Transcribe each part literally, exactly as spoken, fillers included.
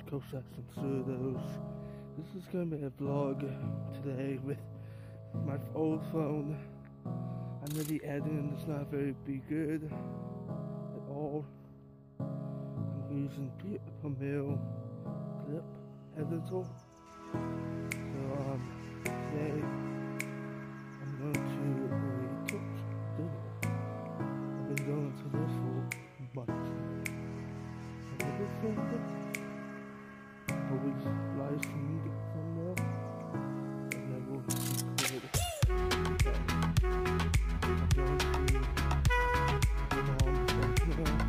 Cossacks and Pseudos. This is going to be a vlog today with my old phone. I know the editing is not very be good at all. I'm using Premiere Clip Editor. So um, today I'm going to a tips video. I've been going to this for months. I've never filmed it. Always live streaming it from there, and then we'll record it. Okay. I'm going to the mom's right now.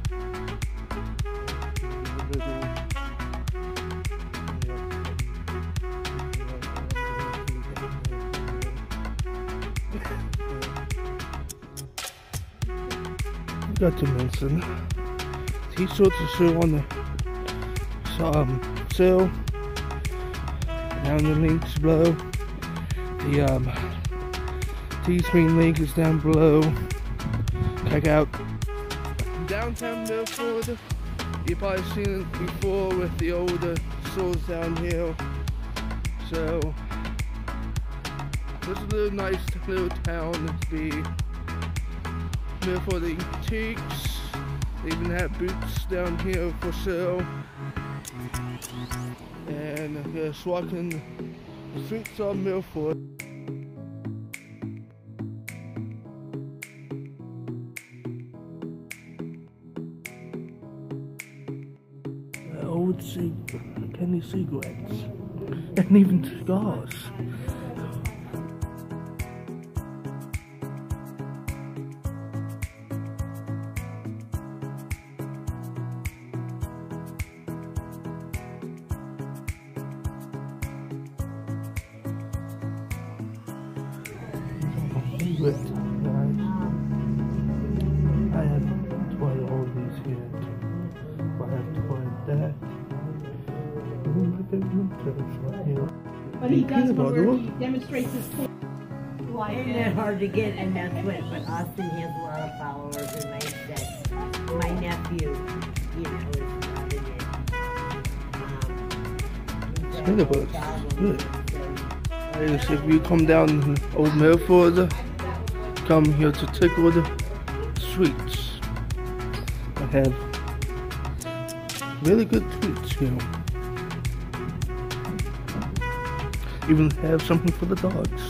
The little, I got to mention, t-shirts are still on the um, sale. Down the links below. The um, Teespring link is down below. Check out downtown Milford. You've probably seen it before with the older stores down here. So this is a little nice little town to be. Milford Antiques. They even have boots down here for sale. And I'm just walking the streets of Milford. The old cig penny cigarettes and even cigars. But guys, I have tried all these here too. I have tried that. Ooh, my favorite tips right here. But he does one where he demonstrates his point. Well, isn't that hard to get, and that's what, but Austin has a lot of followers, and like that, my nephew, you know, is loving it. Um, Spinner books, good. Guys, if you come down Old Milford, come here to Tickled Sweets. I have really good treats here. Even have something for the dogs.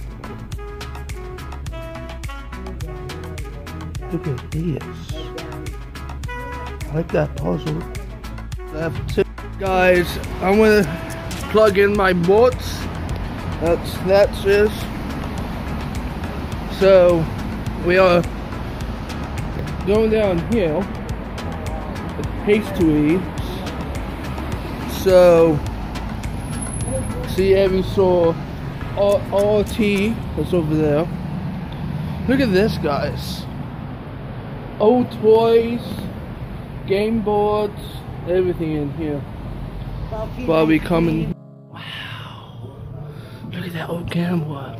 Look at this. I like that puzzle. I have two guys. I'm gonna plug in my morts. That's that's it. So we are going down here with pastries. So see, we saw R T that's over there. Look at this, guys. Old toys, game boards, everything in here. While we coming. Wow! Look at that old camera.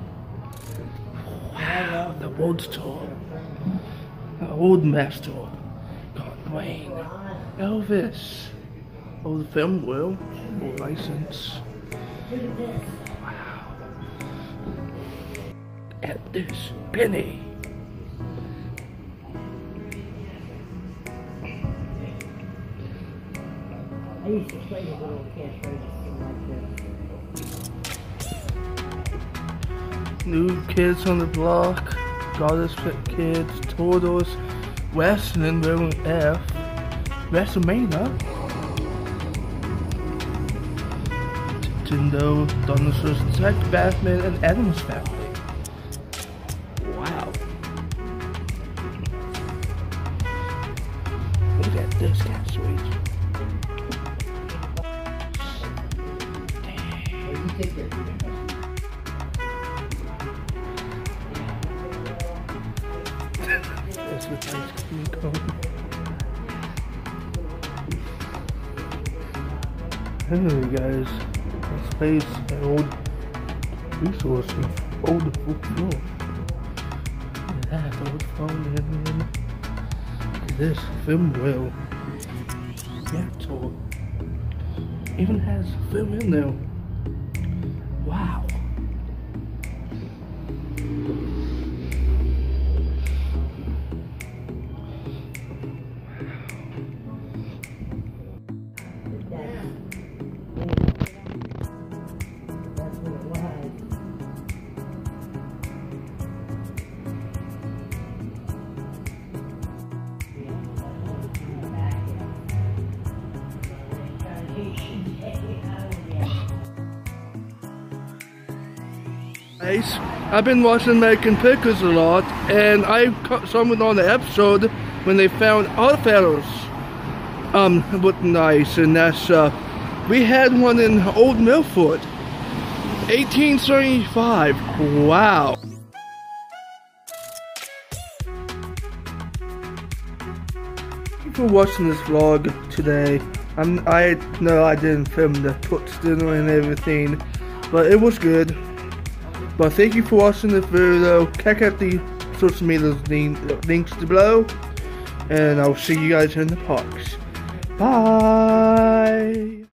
Wow, the old store, the old master, Gone Wayne, Elvis, old film wheel, old license. Wow. At this penny. I used to play with little cash register like this. New Kids on the Block, Goddess Kids, Turtles, Wrestling, Roman F, WrestleMania, Nintendo, Dinosaurs Tech, Batman, and Addams Family. Wow. Look at this, cat sweet. That's with ice cream cone. Anyway, guys, this place an old resource, old floor. Look at that old phone in. Look at this film wheel. Yeah, tool. even has film in there. Wow. Guys, I've been watching American Pickers a lot, and I caught someone on the episode when they found Oddfellows um with nice, and that's uh we had one in Old Milford, eighteen seventy-five. Wow. Thank you for watching this vlog today. I'm I know I didn't film the Toots dinner and everything, but it was good. But thank you for watching this video. Check out the social media links below. And I'll see you guys in the parks. Bye!